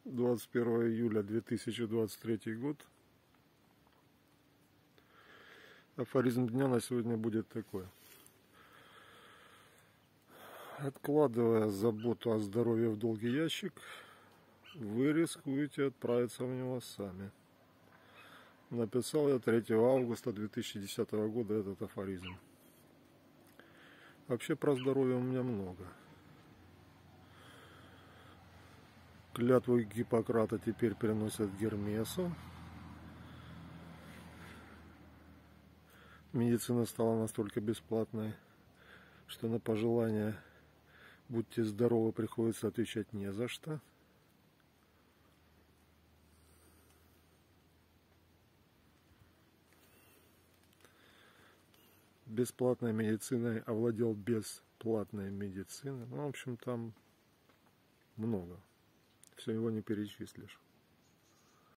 21 июля 2023 год. Афоризм дня на сегодня будет такой. Откладывая заботу о здоровье в долгий ящик, вы рискуете отправиться в него сами. Написал я 3 августа 2010 года этот афоризм. Вообще про здоровье у меня много. Клятву Гиппократа теперь переносят Гермесу. Медицина стала настолько бесплатной, что на пожелания «будьте здоровы» приходится отвечать не за что. Бесплатной медициной овладел бесплатной медициной. Ну, в общем, там много. Все его не перечислишь.